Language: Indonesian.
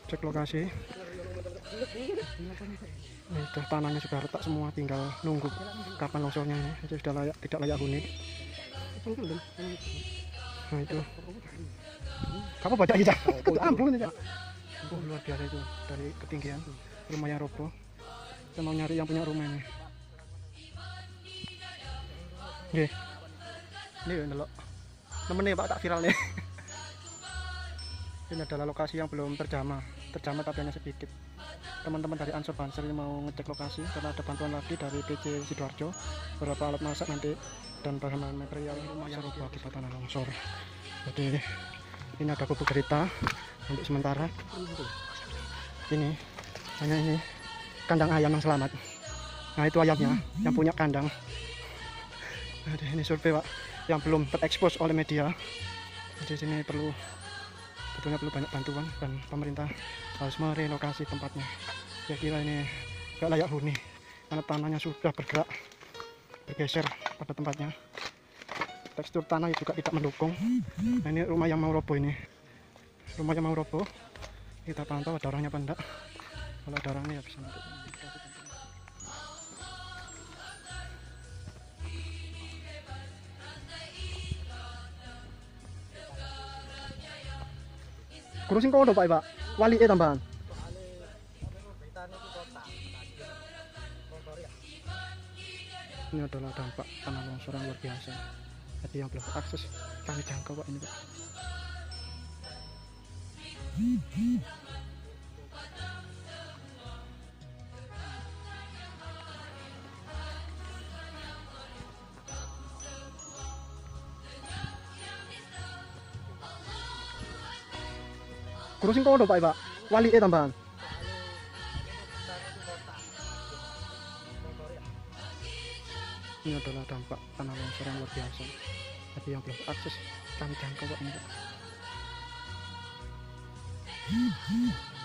Cek lokasi. Ini sudah tanahnya sudah retak semua, tinggal nunggu kapan longsornya ini. Itu sudah layak, tidak layak huni. Nah itu. Kamu baca aja, itu ambruk aja. Oh luar biasa itu, dari ketinggian rumah yang roboh. Kita mau nyari yang punya rumah ini. Oke. Ini ndelok. Nemennya Pak tak viral nih. Ini adalah lokasi yang belum terjamah tapi hanya sedikit. Teman-teman dari Ansor Banser ini mau ngecek lokasi karena ada bantuan lagi dari PC Sidoarjo, beberapa alat masak nanti dan bahan material rumah yang roboh akibat tanah longsor. Jadi ini ada bubuk derita untuk sementara. Ini hanya ini kandang ayam yang selamat. Nah itu ayamnya yang punya kandang. Jadi ini survei Pak yang belum terekspos oleh media. Jadi sini sebetulnya perlu banyak bantuan dan pemerintah harus merelokasi tempatnya. Saya kira ini gak layak huni karena tanahnya sudah bergeser pada tempatnya. Tekstur tanah juga tidak mendukung. Nah, ini rumah yang mau roboh ini. Rumah yang mau roboh. Kita pantau ada orangnya apa enggak. Kalau ada orangnya ya bisa nanti. Guru sing kono Pak, Pak. Wali tambahan. Ini adalah dampak tanah longsor yang luar biasa. Jadi yang belum akses kami jangkau Pak ini Pak. Guru sing kono Pak, Pak. Wali tambahan. Ini adalah dampak tanah longsor yang luar biasa. Jadi yang belum akses kami jangkau Pak ini Pak.